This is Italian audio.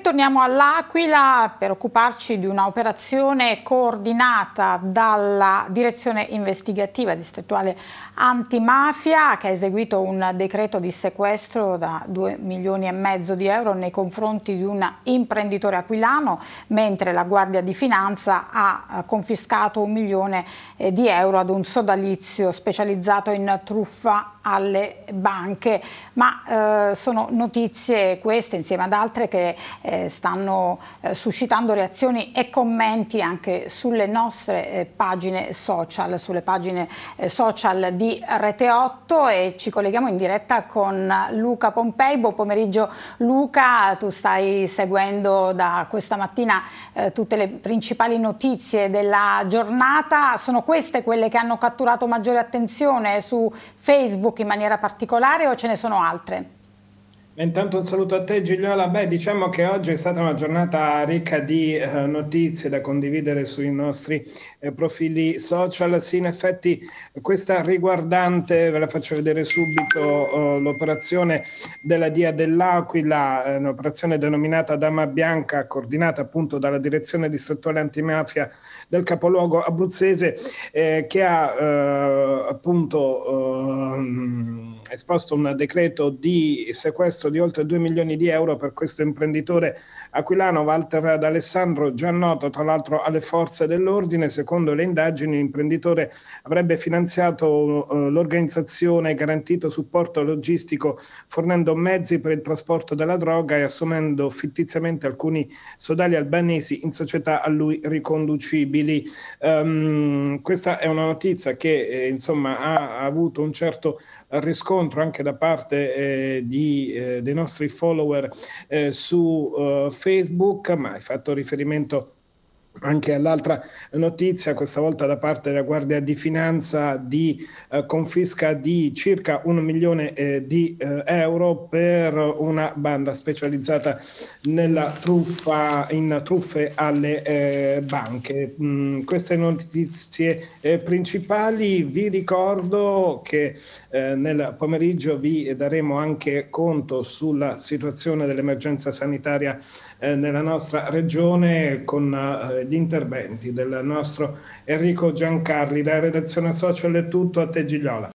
torniamo all'Aquila per occuparci di un'operazione coordinata dalla Direzione Investigativa Distrettuale Antimafia, che ha eseguito un decreto di sequestro da 2,5 milioni di euro nei confronti di un imprenditore aquilano, mentre la Guardia di Finanza ha confiscato 1 milione di euro ad un sodalizio specializzato in truffa alle banche. Ma sono notizie queste, insieme ad altre, che stanno suscitando reazioni e commenti anche sulle nostre pagine social, sulle pagine social di Rete 8, e ci colleghiamo in diretta con Luca Pompei. Buon pomeriggio Luca, tu stai seguendo da questa mattina tutte le principali notizie della giornata. Sono queste quelle che hanno catturato maggiore attenzione su Facebook in maniera particolare, o ce ne sono altre? Intanto un saluto a te Gigliola. Diciamo che oggi è stata una giornata ricca di notizie da condividere sui nostri profili social. Sì, in effetti questa riguardante, ve la faccio vedere subito, l'operazione della DIA dell'Aquila, un'operazione denominata Dama Bianca, coordinata appunto dalla Direzione Distrettuale Antimafia del capoluogo abruzzese, che ha appunto esposto un decreto di sequestro di oltre 2 milioni di euro per questo imprenditore aquilano, Walter D'Alessandro, già noto tra l'altro alle forze dell'ordine. Secondo le indagini l'imprenditore avrebbe finanziato l'organizzazione, garantito supporto logistico, fornendo mezzi per il trasporto della droga e assumendo fittiziamente alcuni sodali albanesi in società a lui riconducibili. Questa è una notizia che insomma ha avuto un certo riscontro anche da parte dei nostri follower su Facebook, ma hai fatto riferimento anche all'altra notizia, questa volta da parte della Guardia di Finanza, di confisca di circa 1 milione di euro per una banda specializzata nella in truffe alle banche. Queste notizie principali. Vi ricordo che nel pomeriggio vi daremo anche conto sulla situazione dell'emergenza sanitaria nella nostra regione, con gli interventi del nostro Enrico Giancarli. Da redazione social è tutto, a te Gigliola.